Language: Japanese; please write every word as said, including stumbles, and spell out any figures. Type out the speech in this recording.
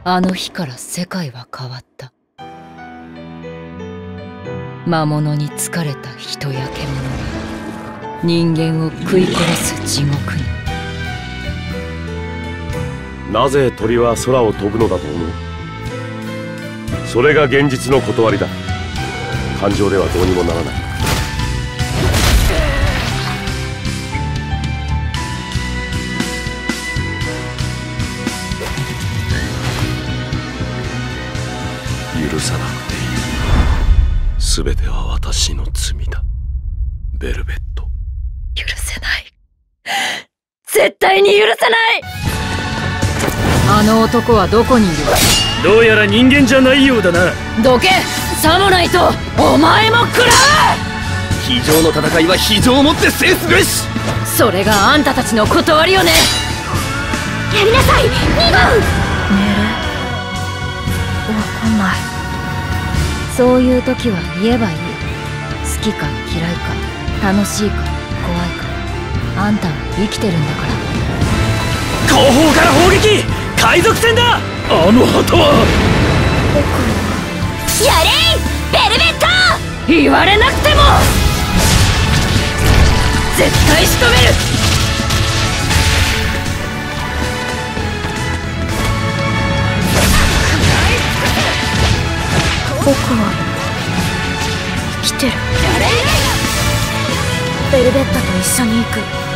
あの日から世界は変わった。魔物に疲れた人や獣が人間を食い殺す地獄に。 なぜ鳥は空を飛ぶのだと思う？それが現実の断りだ。感情ではどうにもならない。許さなくていい。全ては私の罪だ、ベルベット。 許せない。絶対に許せない。あの男はどこにいる？ どうやら人間じゃないようだな。 どけ、さもないとお前も食らう。 非情の戦いは非情をもって制すべし。 それがあんたたちの断りよね。 やりなさい、にばん。 寝る？わかんない。そういう時は言えばいい。好きか嫌いか、楽しいか怖いか。あんたは生きてるんだから。 後方から砲撃！海賊船だ！あの旗は。 やれい、ベルベット！ 言われなくても絶対仕留める。 僕は生きてる。ベルベットと一緒に行く。